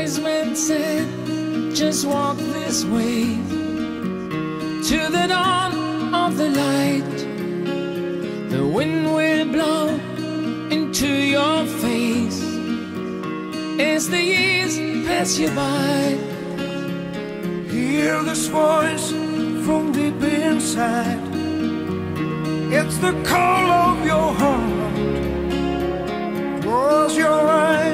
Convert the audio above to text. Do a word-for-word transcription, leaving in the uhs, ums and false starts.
wise man said, just walk this way to the dawn of the light. The wind will blow into your face as the years pass you by. Hear this voice from deep inside. It's the call of your heart. Close your eyes.